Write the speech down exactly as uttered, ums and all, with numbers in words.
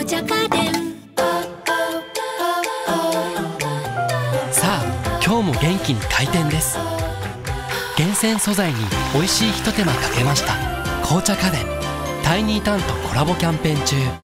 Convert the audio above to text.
茶家電。 さあ今日も元気に開店です。厳選素材に美味しいひと手間かけました。紅茶家電タイニータンとコラボキャンペーン中。